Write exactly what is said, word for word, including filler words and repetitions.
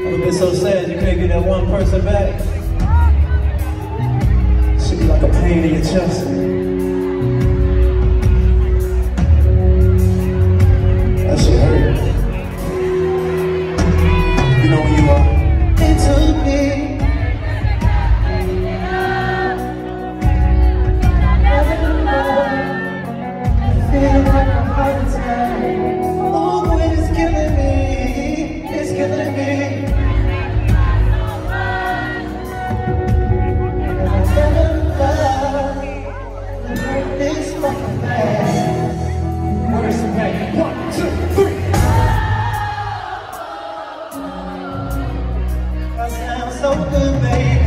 I've been so sad you can't get that one person back. Should be like a pain in your chest. That shit hurt. You know when you are into me. Feel like a heart attack. Oh, it is killing me. It's killing me. It's fucking bad. Where's the pain? One, two, three. I sound so good, baby.